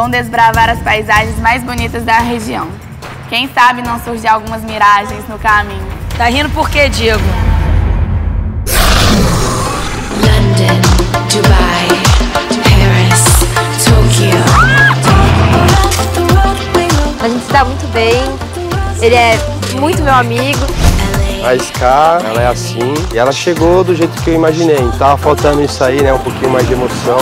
Vão desbravar as paisagens mais bonitas da região. Quem sabe não surgir algumas miragens no caminho. Tá rindo por quê, Diego? London, Dubai, Paris, Tokyo. A gente se dá muito bem, ele é muito meu amigo. A Ska, ela é assim, e ela chegou do jeito que eu imaginei. Tava faltando isso aí, né, um pouquinho mais de emoção.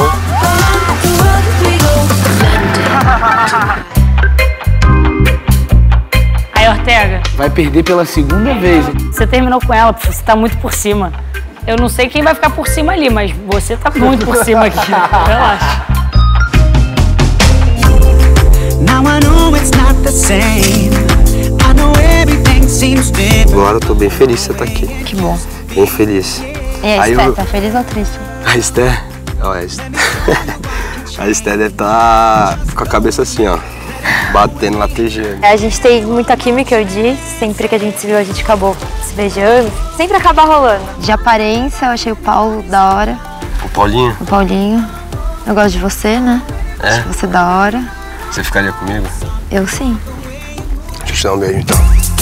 Aí, Ortega. Vai perder pela segunda vez. Você terminou com ela, você tá muito por cima. Eu não sei quem vai ficar por cima ali, mas você tá muito por cima aqui. Relaxa. Agora eu tô bem feliz de você estar aqui. Que bom. Bem feliz. E a Esté, tá feliz ou triste? A Esté? Ó, a Esté. A Esté deve estar com a cabeça assim, ó. Batendo, latejando. A gente tem muita química, eu disse. Sempre que a gente se viu, a gente acabou se beijando. Sempre acaba rolando. De aparência, eu achei o Paulo da hora. O Paulinho? O Paulinho. Eu gosto de você, né? É? Acho você da hora. Você ficaria comigo? Eu sim. Deixa eu te dar um beijo, então.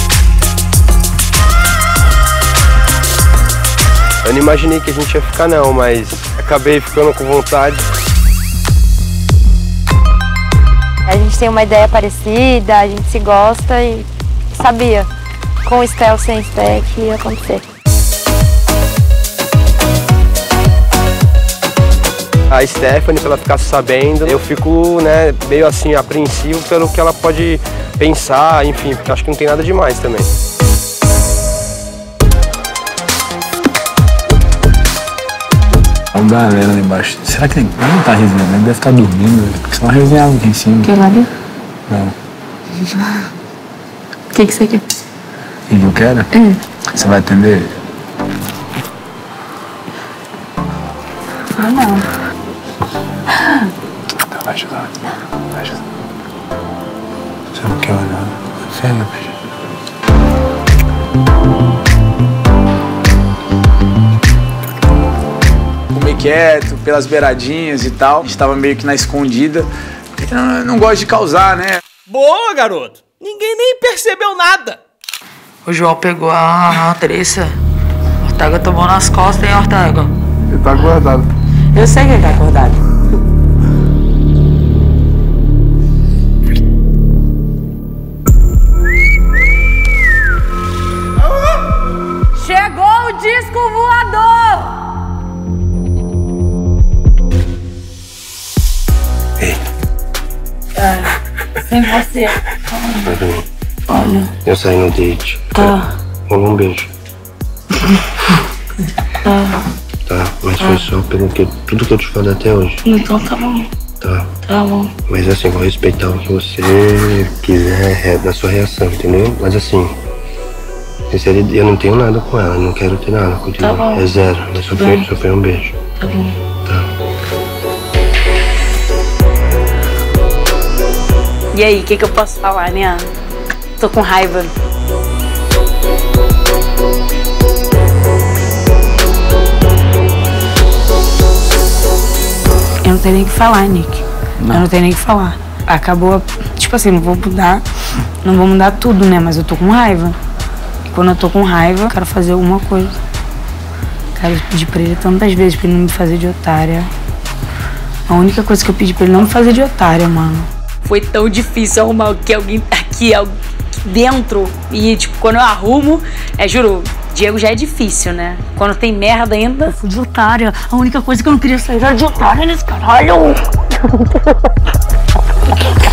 Eu não imaginei que a gente ia ficar, não, mas acabei ficando com vontade. A gente tem uma ideia parecida, a gente se gosta e sabia, com Esté ou sem Esté, que ia acontecer. A Stephanie, pra ela ficar sabendo, eu fico, né, meio assim, apreensivo pelo que ela pode pensar, enfim, porque acho que não tem nada demais também. Olha a galera lá embaixo. Será que ele não tá resenhando? Ele deve estar dormindo, porque senão resenhava aqui em cima. Quer lá ali? Não. O que você quer? O que eu quero? Você vai atender? Não. Então vai ajudar. Vai ajudar. Você não quer olhar? Sério, beijo. Comer quieto, pelas beiradinhas e tal. A gente tava meio que na escondida. Eu não gosto de causar, né? Boa, garoto! Ninguém nem percebeu nada. O João pegou a Andressa. Ortega tomou nas costas, hein, Ortega? Ele tá acordado. Eu sei que ele tá acordado. Chegou o disco voador! Ei. Sem você. Olha. Eu saí no date. Tá. Rolou um beijo. Tá, mas foi só pelo que tudo que eu te falei até hoje. Então tá bom. Tá. Tá bom. Mas assim, vou respeitar o que você quiser da sua reação, entendeu? Mas assim, sinceridade, eu não tenho nada com ela, não quero ter nada contigo. Tá bom. É zero, mas só foi um beijo. Tá bom. Tá. E aí, o que eu posso falar, né? Tô com raiva. Eu não tenho nem o que falar, Nick. Não. Eu não tenho nem o que falar. Acabou, tipo assim, não vou mudar tudo, né? Mas eu tô com raiva. E quando eu tô com raiva, eu quero fazer alguma coisa. Quero pedir pra ele tantas vezes pra ele não me fazer de otária. A única coisa que eu pedi pra ele não me fazer de otária, mano. Foi tão difícil arrumar que alguém aqui dentro. E, tipo, quando eu arrumo, juro, Diego já é difícil, né? Quando tem merda ainda. Eu fui de otária. A única coisa que eu não queria sair era de otária nesse caralho.